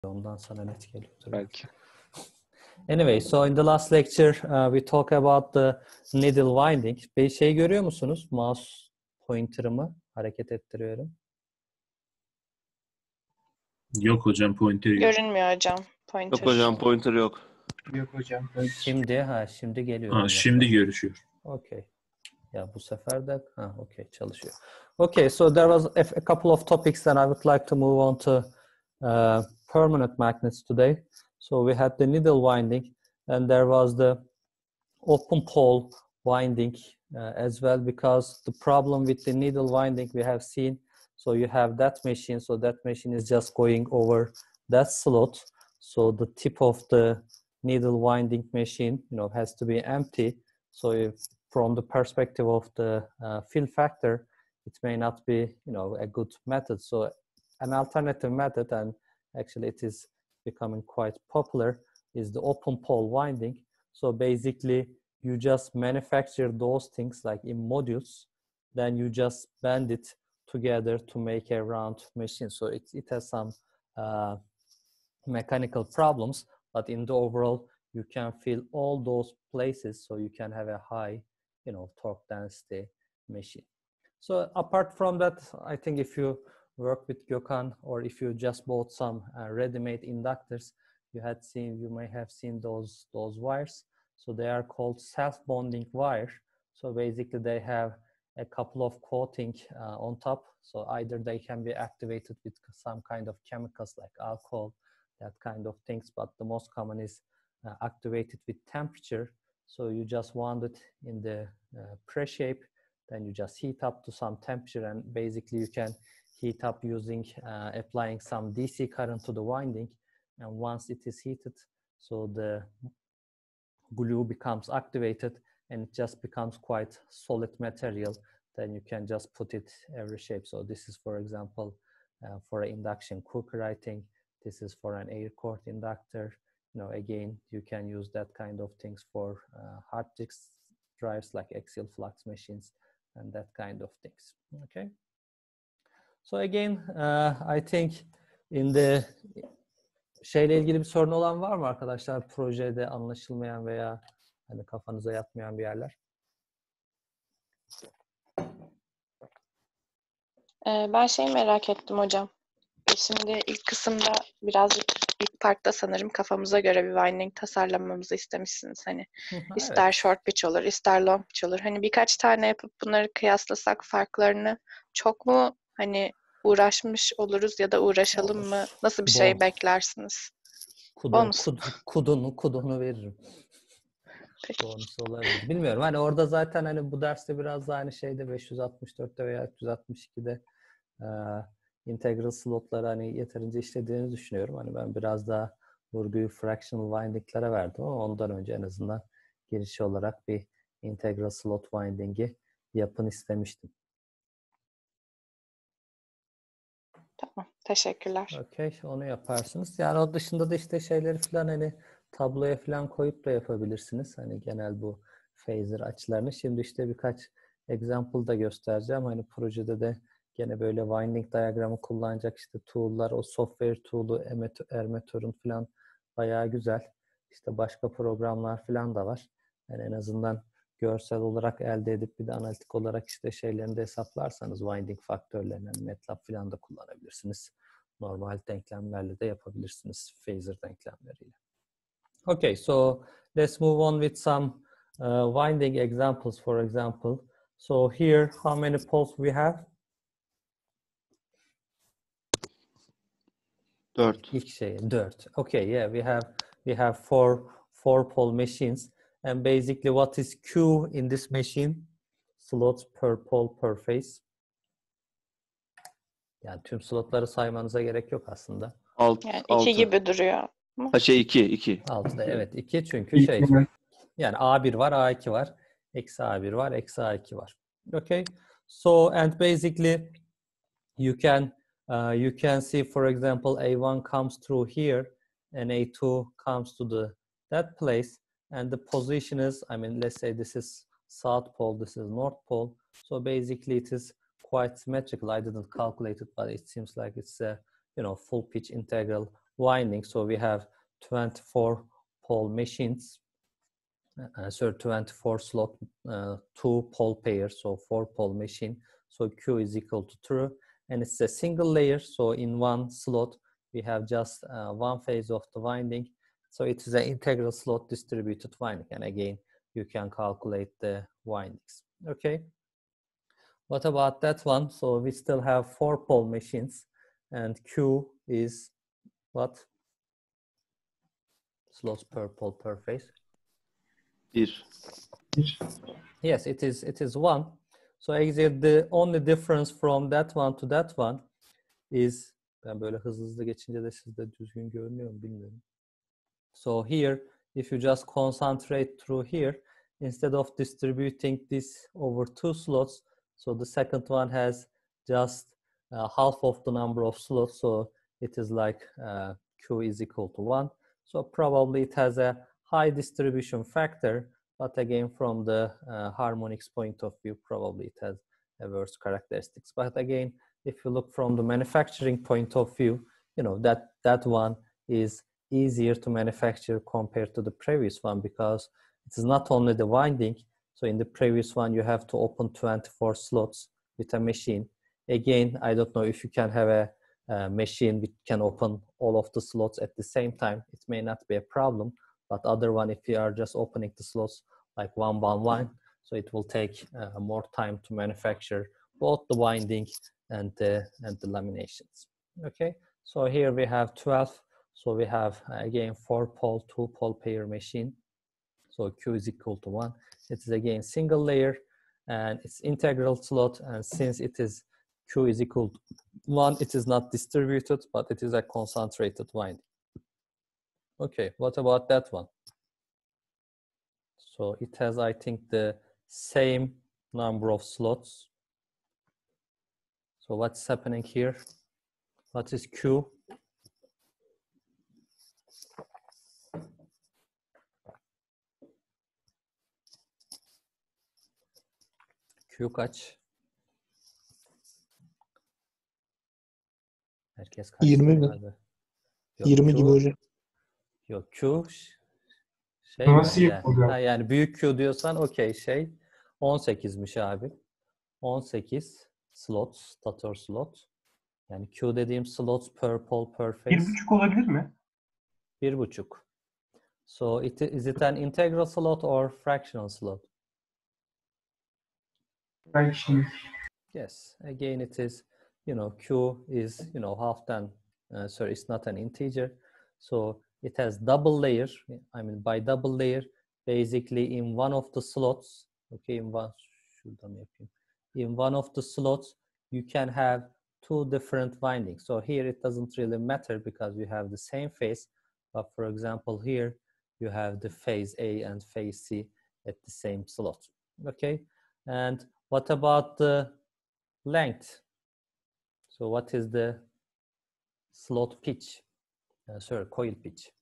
Ondan sana net geliyordur. Belki. Anyway, so in the last lecture we talk about the needle winding. Bir şey görüyor musunuz? Mouse pointer'ımı hareket ettiriyorum. Yok hocam, pointer yok. Görünmüyor hocam. Pointer. Yok hocam, pointer yok. Yok hocam. Şimdi geliyor. Ha, şimdi görüşüyor. Okay. Ya bu sefer de okay, çalışıyor. Okay, so there was a couple of topics and I would like to move on to permanent magnets today. So we had the needle winding and there was the open pole winding as well, because the problem with the needle winding we have seen, so you have that machine, so that machine is just going over that slot, so the tip of the needle winding machine, has to be empty. So if from the perspective of the fill factor, it may not be, a good method. So an alternative method, and actually it is becoming quite popular, is the open pole winding. So basically, you just manufacture those things like in modules, then you just bend it together to make a round machine. So it has some mechanical problems, but in the overall, you can fill all those places, so you can have a high, torque density machine. So apart from that, I think if you work with Gökhan, or if you just bought some ready-made inductors, you may have seen those wires. So they are called self-bonding wire. So basically they have a couple of coating on top. So either they can be activated with some kind of chemicals like alcohol, that kind of things, but the most common is activated with temperature. So you just wound it in the press shape, then you just heat up to some temperature, and basically you can heat up using applying some DC current to the winding, and once it is heated, so the glue becomes activated and it just becomes quite solid material, then you can just put it every shape. So this is, for example, for an induction cooker, I think. This is for an air core inductor. Again, you can use that kind of things for hard disk drives like axial flux machines and that kind of things. Okay. So again, I think in the şeyle ilgili bir sorun olan var mı arkadaşlar? Projede anlaşılmayan veya hani kafanıza yatmayan bir yerler? Ben merak ettim hocam. Şimdi ilk kısımda birazcık ilk partta sanırım kafamıza göre bir winding tasarlamamızı istemişsiniz. Hani ister Evet. short pitch olur, ister long pitch olur. Hani birkaç tane yapıp bunları kıyaslasak farklarını çok mu uğraşmış oluruz ya da uğraşalım mı? Nasıl bir şey beklersiniz? Kudunu veririm. Bonus olabilir. Bilmiyorum. Hani orada zaten hani bu derste biraz daha hani 564'te veya 362'de integral slotları hani yeterince işlediğini düşünüyorum. Hani ben biraz daha vurguyu fractional winding'lere verdim ama ondan önce en azından girişi olarak bir integral slot winding'i yapın istemiştim. Tamam. Teşekkürler. Okay, onu yaparsınız. Yani o dışında da şeyleri falan hani tabloya falan koyup da yapabilirsiniz. Hani genel bu phaser açılarını. Şimdi birkaç example da göstereceğim. Hani projede de gene böyle winding diyagramı kullanacak tool'lar, o software tool'u Ermetor'un falan bayağı güzel. Başka programlar falan da var. Yani en azından görsel olarak elde edip bir de analitik olarak şeylerini de hesaplarsanız winding faktörlerini MATLAB falan da kullanabilirsiniz. Normal denklemlerle de yapabilirsiniz phaser denklemleriyle. Okay, so let's move on with some winding examples, for example. So here, how many poles we have? 4. İlk 4. Okay, yeah, we have four pole machines, and basically what is Q in this machine? Slots per pole per phase. Yani tüm slotları saymanıza gerek yok aslında. Yani 2 gibi duruyor. 2. 6'da evet 2 çünkü yani A1 var, A2 var, eksi A1 var, eksi A2 var. Okay, so and basically you can see, for example, A1 comes through here and A2 comes to that place, and the position is, let's say this is South Pole, this is North Pole. So basically it is quite symmetrical. I didn't calculate it, but it seems like it's a full pitch integral winding. So we have 24 pole machines. 24 slot, 2 pole pairs, so 4 pole machine. So Q is equal to true. And it's a single layer. So in one slot, we have just one phase of the winding. So it is an integral slot distributed winding. And again, you can calculate the windings. Okay. What about that one? So we still have 4 pole machines. And Q is what? Slots per pole per phase. 1. Yes, it is 1. So actually the only difference from that one to that one is, ben böyle hızlı geçince de sizde düzgün görünüyor mu bilmiyorum. So here, if you just concentrate through here, instead of distributing this over 2 slots, so the second one has just half of the number of slots, so it is like Q is equal to 1. So probably it has a high distribution factor, but again, from the harmonics point of view, probably it has a worse characteristics. But again, if you look from the manufacturing point of view, you know, that one is easier to manufacture compared to the previous one, because it is not only the winding. So in the previous one, you have to open 24 slots with a machine. Again, I don't know if you can have a machine which can open all of the slots at the same time. It may not be a problem, but other one, if you are just opening the slots like one by one, so it will take more time to manufacture both the winding and the laminations. Okay, so here we have 12. So we have again 4 pole, 2 pole pair machine. So Q is equal to 1. It is again single layer and it's integral slot. And since it is Q is equal to 1, it is not distributed, but it is a concentrated winding. Okay, what about that one? So it has, I think, the same number of slots. So what's happening here? What is Q? Q kaç? Herkes kaç? 20 mi? Yok, 20 Q, gibi hocam. yok Q şey Nasıl mi? yapılıyor? Yani büyük Q diyorsan okey, şey 18'miş abi. 18 slot, stator slot. Yani Q dediğim slots per pole per phase. 1,5 olabilir mi? 1,5. So is it an integral slot or fractional slot? Belki şimdi. Yes, again it is, you know, Q is, you know, sorry, it's not an integer. So it has double layer. I mean, by double layer, basically in one of the slots, okay, in one of the slots, you can have 2 different windings. So here it doesn't really matter because you have the same phase. But for example, here you have the phase A and phase C at the same slot. Okay, and what about the length? So what is the slot pitch? Sorry, coil pitch.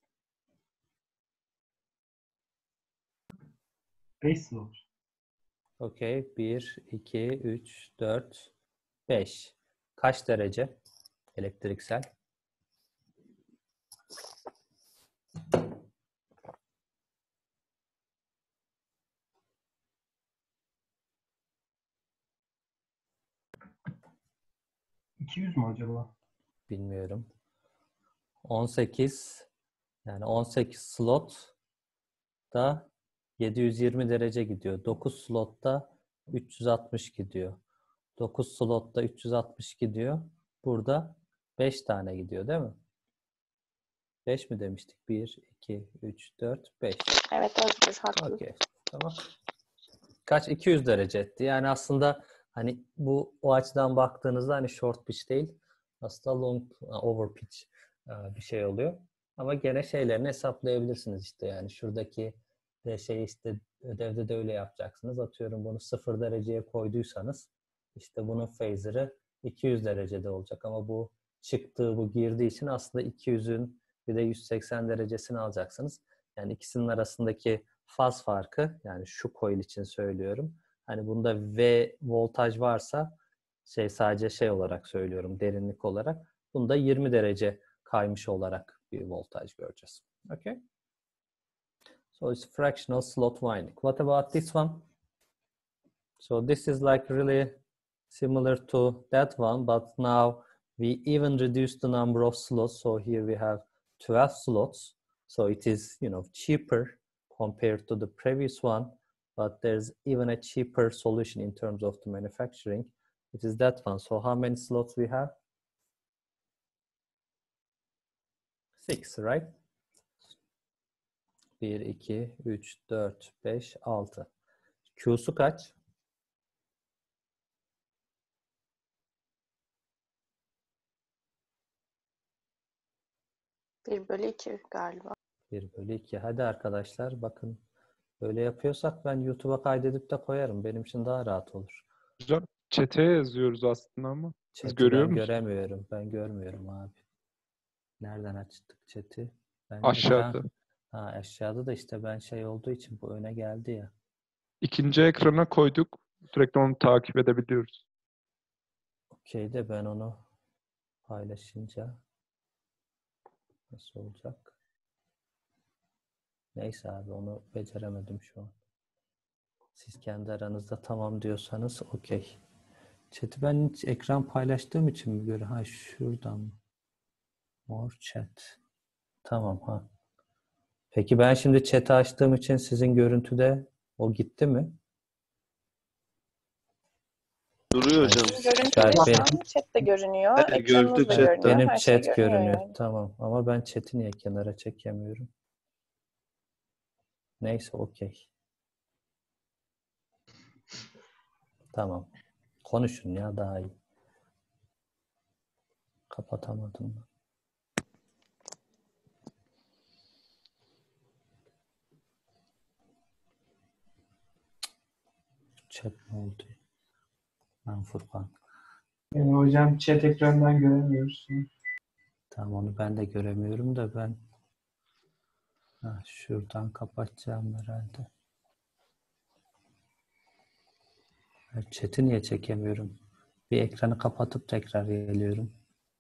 5 slot. Okay, 1, 2, 3, 4, 5. Kaç derece elektriksel? $200 mu acaba? Bilmiyorum. 18, yani 18 slot da 720 derece gidiyor. 9 slotta 360 gidiyor. 9 slotta 360 gidiyor. Burada 5 tane gidiyor değil mi? 5 mi demiştik? 1, 2, 3, 4, 5. Evet, Özgür haklı. Okay, tamam. Kaç? 200 derece etti. Yani aslında hani bu o açıdan baktığınızda hani short pitch değil, aslında long over pitch bir şey oluyor. Ama gene şeylerini hesaplayabilirsiniz işte, yani şuradaki de şey işte ödevde de öyle yapacaksınız. Atıyorum bunu 0 dereceye koyduysanız işte bunun phaser'ı 200 derecede olacak ama bu çıktığı, bu girdiği için aslında 200'ün bir de 180 derecesini alacaksınız. Yani ikisinin arasındaki faz farkı, yani şu coil için söylüyorum. Hani bunda V voltaj varsa sadece olarak söylüyorum, derinlik olarak. Bunda 20 derece kaymış olarak bir voltaj göreceğiz. Okay. So it's fractional slot winding. What about this one? So this is like really similar to that one, but now we even reduce the number of slots. So here we have 12 slots. So it is, you know, cheaper compared to the previous one, but there's even a cheaper solution in terms of the manufacturing. It is that one. So how many slots we have? 6, right? 1, 2, 3, 4, 5, 6. Q'su kaç? Bir bölü 2 galiba. 1 bölü 2. Hadi arkadaşlar bakın. Böyle yapıyorsak ben YouTube'a kaydedip de koyarım. Benim için daha rahat olur. Hocam chat'e yazıyoruz aslında ama. Siz Chat'i görüyor ben musunuz? göremiyorum. Ben görmüyorum abi. Nereden açtık chat'i? Ben Aşağıda. aşağıda da işte ben şey olduğu için bu öne geldi ya. İkinci ekrana koyduk. Sürekli onu takip edebiliyoruz. Okey de ben onu paylaşınca nasıl olacak? Neyse abi onu beceremedim şu an. Siz kendi aranızda tamam diyorsanız okey. Chat'i ben hiç ekran paylaştığım için mi göre? Ha şuradan mı? More chat. Tamam ha. Peki ben şimdi chat'i açtığım için sizin görüntüde o gitti mi? Duruyor hocam. Görüntüde Ben- şu an chat de görünüyor. Evet, Ekranınız gördük da chat. görünüyor. Benim Her şey chat görünüyor görünüyor. yani. Tamam ama ben chat'i niye kenara çekemiyorum? Neyse okey. Tamam. Konuşun ya daha iyi. Kapatamadım mı? Chat ne oldu? Ben Furkan. Yani hocam chat ekranından göremiyoruz. Tamam onu ben de göremiyorum da ben şuradan kapatacağım herhalde. Chat'i niye çekemiyorum? Bir ekranı kapatıp tekrar geliyorum.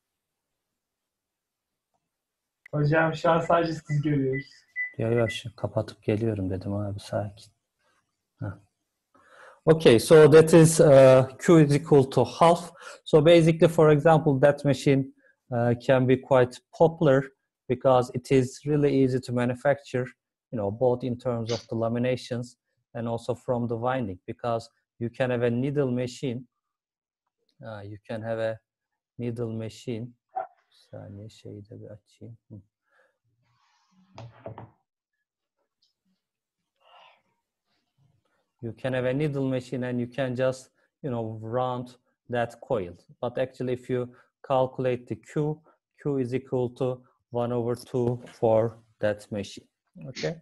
Hocam şu an sadece siz görüyoruz. Yok kapatıp geliyorum dedim abi sakin. Okay, so that is Q is equal to half. So basically, for example, that machine can be quite popular because it is really easy to manufacture, you know, both in terms of the laminations and also from the winding, because you can have a needle machine. You can have a needle machine. Bir saniye şeyi de bir açayım. You can have a needle machine and you can just, you know, round that coil. But actually, if you calculate the Q is equal to 1/2 for that machine. Okay.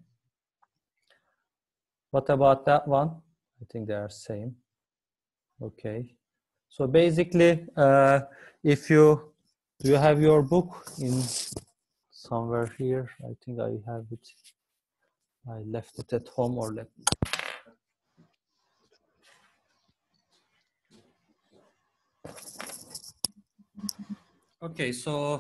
What about that one? I think they are same. Okay. So basically, if you have your book in somewhere here, I think I have it. I left it at home or let. Okay, so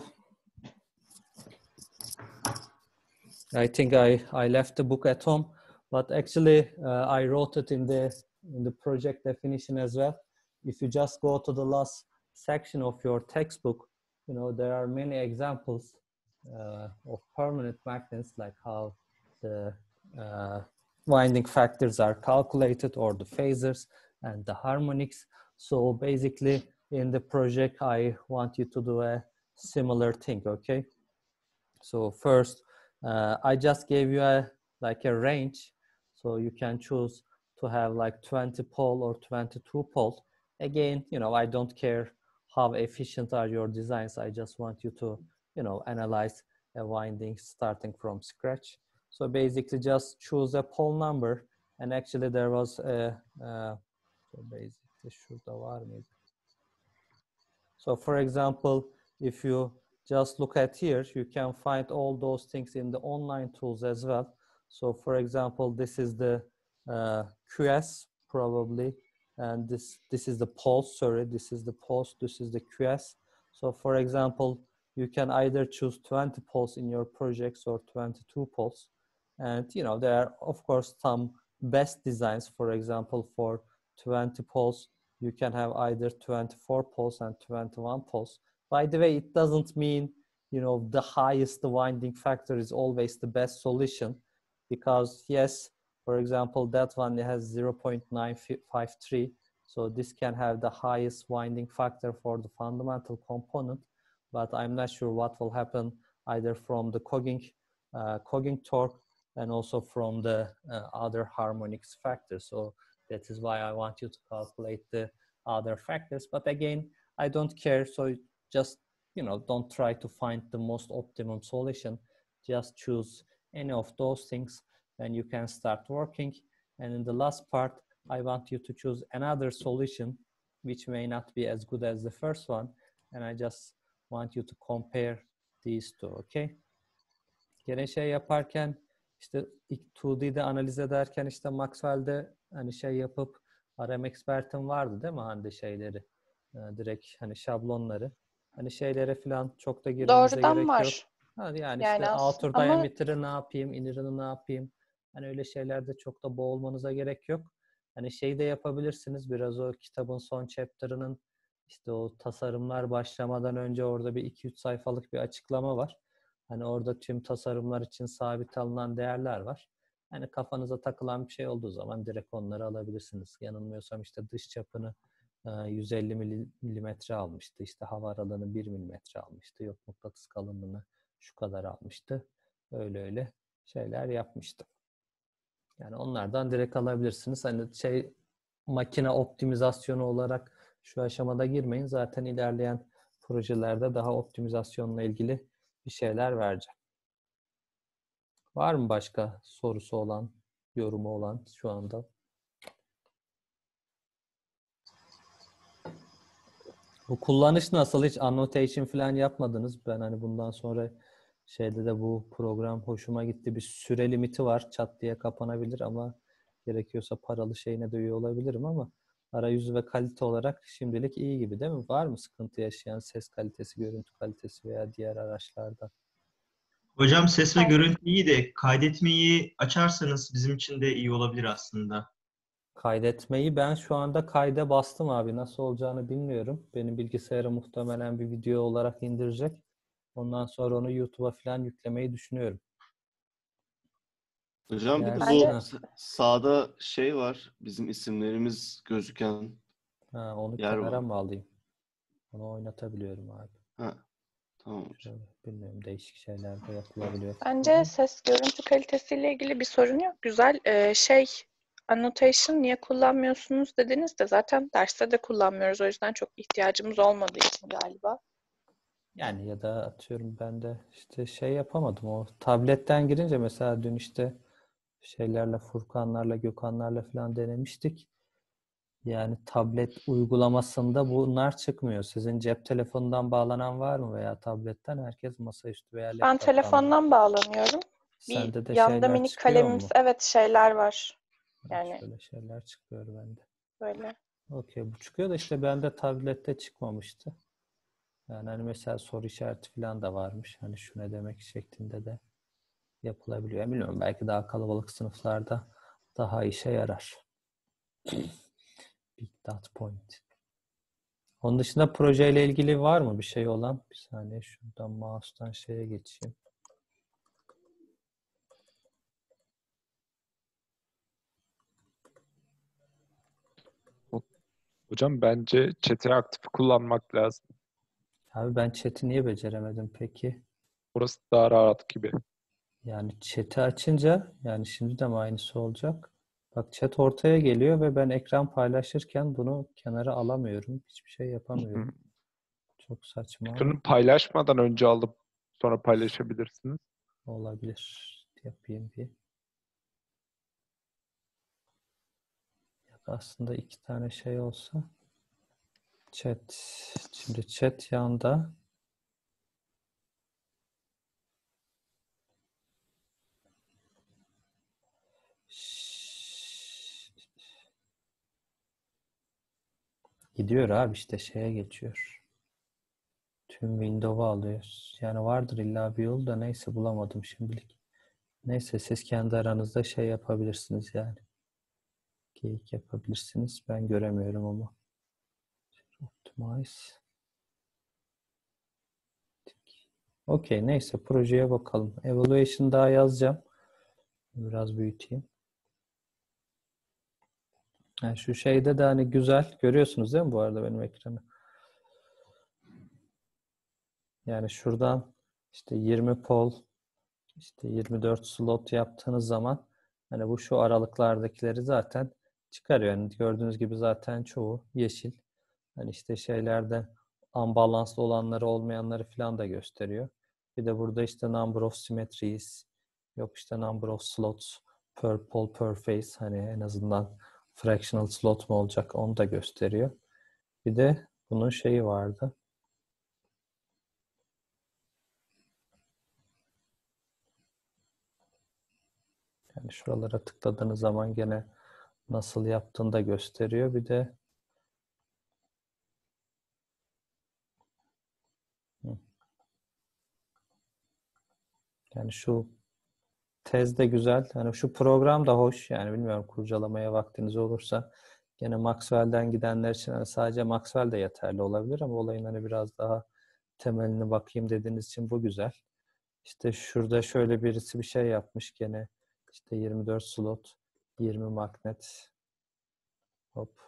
I think I left the book at home, but actually I wrote it in the project definition as well. If you just go to the last section of your textbook, you know, there are many examples of permanent magnets, like how the winding factors are calculated, or the phasors and the harmonics. So basically in the project, I want you to do a similar thing, okay? So first, I just gave you a range, so you can choose to have like 20 pole or 22 pole. Again, you know, I don't care how efficient are your designs. I just want you to, you know, analyze a winding starting from scratch. So basically, just choose a pole number, and actually there was a so basically şurada var mıydı? So for example, if you just look at here, you can find all those things in the online tools as well. So for example, this is the QS probably, and this is the pulse, sorry, this is the pulse, this is the QS. So for example, you can either choose 20 poles in your projects or 22 poles. And there are of course some best designs. For example, for 20 poles, you can have either 24 poles and 21 poles. By the way, it doesn't mean the highest winding factor is always the best solution, because yes, for example, that one has 0.953, so this can have the highest winding factor for the fundamental component, but I'm not sure what will happen either from the cogging torque and also from the other harmonics factors. So that is why I want you to calculate the other factors. But again, I don't care. So just, don't try to find the most optimum solution. Just choose any of those things and you can start working. And in the last part, I want you to choose another solution which may not be as good as the first one. And I just want you to compare these two, okay? Gene şey yaparken işte ilk 2D'de analiz ederken işte Maxwell'de hani şey yapıp RMExpert'in vardı değil mi Hande şeyleri? Direkt hani şablonları. Hani şeylere falan çok da girmemize Doğrudan gerek var. yok. Yani Yani işte aslında outer ama diameter'ı ne yapayım, inner'ını ne yapayım? Hani öyle şeylerde çok da boğulmanıza gerek yok. Hani şey de yapabilirsiniz. Biraz o kitabın son chapter'ının işte o tasarımlar başlamadan önce orada bir 2-3 sayfalık bir açıklama var. Hani orada tüm tasarımlar için sabit alınan değerler var. Hani kafanıza takılan bir şey olduğu zaman direkt onları alabilirsiniz. Yanılmıyorsam işte dış çapını 150 milimetre almıştı. İşte hava aralığını 1 milimetre almıştı. Yok mıknatıs kalınlığını şu kadar almıştı. Öyle şeyler yapmıştı. Yani onlardan direkt alabilirsiniz. Hani makine optimizasyonu olarak şu aşamada girmeyin. Zaten ilerleyen projelerde daha optimizasyonla ilgili bir şeyler vereceğim. Var mı başka sorusu olan, yorumu olan şu anda? Bu kullanış nasıl? Hiç annotation falan yapmadınız. Ben hani bundan sonra şeyde de bu program hoşuma gitti. Bir süre limiti var. Çat diye kapanabilir ama gerekiyorsa paralı şeyine de üye olabilirim ama arayüzü ve kalite olarak şimdilik iyi gibi değil mi? Var mı sıkıntı yaşayan ses kalitesi, görüntü kalitesi veya diğer araçlarda? Hocam ses ve ben görüntü iyi de kaydetmeyi açarsanız bizim için de iyi olabilir aslında. Kaydetmeyi ben şu anda kayda bastım abi. Nasıl olacağını bilmiyorum. Benim bilgisayara muhtemelen bir video olarak indirecek. Ondan sonra onu YouTube'a falan yüklemeyi düşünüyorum. Hocam bir de Eğer bu bence sağda şey var. Bizim isimlerimiz gözüken onu yer kenara var. mı alayım? Onu oynatabiliyorum abi. Ha, tamam hocam. Şöyle, bilmiyorum, değişik şeyler de yapılabiliyor. bence ses görüntü kalitesiyle ilgili bir sorun yok. Güzel. Annotation niye kullanmıyorsunuz dediniz de zaten derste de kullanmıyoruz. O yüzden çok ihtiyacımız olmadığı için galiba. Yani ya da atıyorum ben de işte şey yapamadım. O tabletten girince mesela dün işte şeylerle Furkanlarla Gökhanlarla falan denemiştik. Yani tablet uygulamasında bunlar çıkmıyor. Sizin cep telefonundan bağlanan var mı veya tabletten? Herkes masaüstü veya Ben laptop'tan mı? telefondan bağlanıyorum. Bir Sende de yanda şeyler minik çıkıyor kalemimiz, mu? evet şeyler var. Ha, Yani şöyle şeyler çıkıyor bende. böyle. Okey, bu çıkıyor da işte bende tablette çıkmamıştı. Yani hani mesela soru işareti falan da varmış. Hani şu ne demek şeklinde de yapılabiliyor. Bilmiyorum, belki daha kalabalık sınıflarda daha işe yarar. Big dot point. Onun dışında projeyle ilgili var mı bir şey olan? Bir saniye şuradan mouse'tan şeye geçeyim. Hocam bence chat'i aktif kullanmak lazım. Abi ben chat'i niye beceremedim peki? Burası daha rahat gibi. Yani chat'i açınca yani şimdi de mi aynısı olacak? Bak chat ortaya geliyor ve ben ekran paylaşırken bunu kenara alamıyorum. Hiçbir şey yapamıyorum. Çok saçma ama Ekranı paylaşmadan önce alıp sonra paylaşabilirsiniz. olabilir. Yapayım bir. Ya da aslında iki tane şey olsa. Chat. Şimdi chat yanda. Gidiyor abi işte şeye geçiyor. Tüm window'u alıyoruz. Yani vardır illa bir yol da neyse bulamadım şimdilik. Neyse siz kendi aranızda şey yapabilirsiniz yani. Geyik yapabilirsiniz. Ben göremiyorum ama. Optimize. Okey, neyse projeye bakalım. Evaluation daha yazacağım. Biraz büyüteyim. Yani şu şeyde de hani güzel. Görüyorsunuz değil mi bu arada benim ekranı? Yani şuradan işte 20 poll, işte 24 slot yaptığınız zaman hani bu şu aralıklardakileri zaten çıkarıyor. Yani gördüğünüz gibi zaten çoğu yeşil. Hani işte şeylerde unbalanced olanları olmayanları falan da gösteriyor. Bir de burada işte number of symmetries, yok işte number of slots per poll per face, hani en azından fractional slot mu olacak onu da gösteriyor. Bir de bunun şeyi vardı. Yani şuralara tıkladığınız zaman gene nasıl yaptığını da gösteriyor. Bir de yani şu tez de güzel. Yani şu program da hoş. Yani bilmiyorum, kurcalamaya vaktiniz olursa gene Maxwell'den gidenler için hani sadece Maxwell de yeterli olabilir ama olayın hani biraz daha temeline bakayım dediğiniz için bu güzel. İşte şurada şöyle birisi bir şey yapmış gene. İşte 24 slot, 20 magnet. Hop.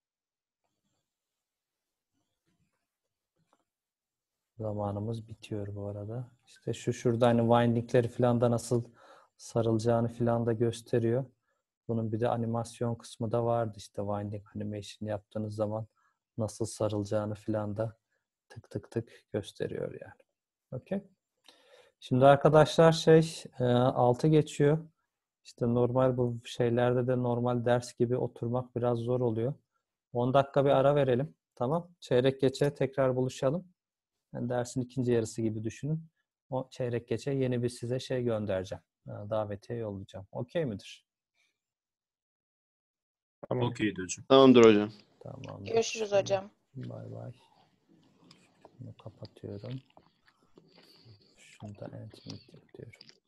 Zamanımız bitiyor bu arada. İşte şu şurada hani windingleri falan da nasıl sarılacağını falan da gösteriyor. Bunun bir de animasyon kısmı da vardı. İşte winding animation yaptığınız zaman nasıl sarılacağını falan da tık tık tık gösteriyor yani. Okey. Şimdi arkadaşlar 6 geçiyor. İşte normal bu şeylerde de normal ders gibi oturmak biraz zor oluyor. 10 dakika bir ara verelim. Tamam. Çeyrek geçe tekrar buluşalım. Yani dersin ikinci yarısı gibi düşünün. O çeyrek geçe yeni bir size şey göndereceğim. Davetiye yollayacağım. Okey midir? Tamam. Okeydi hocam. Tamamdır hocam. Tamam. Görüşürüz hocam. Bay bay. Bunu kapatıyorum. Şunu da end meeting diyorum.